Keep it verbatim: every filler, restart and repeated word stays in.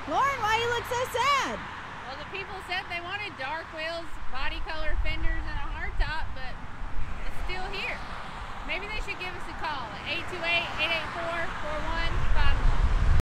Lauren, why you look so sad? Well, the people said they wanted dark wheels, body color fenders, and a hardtop, but it's still here. Maybe they should give us a call at eight two eight, eight eight four, four one five one.